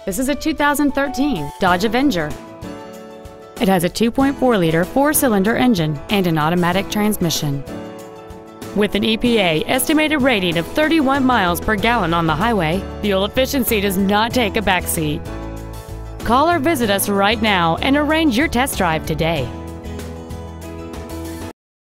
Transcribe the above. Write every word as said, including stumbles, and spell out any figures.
This is a two thousand thirteen Dodge Avenger. It has a two point four liter four-cylinder engine and an automatic transmission. With an E P A estimated rating of thirty-one miles per gallon on the highway, fuel efficiency does not take a backseat. Call or visit us right now and arrange your test drive today.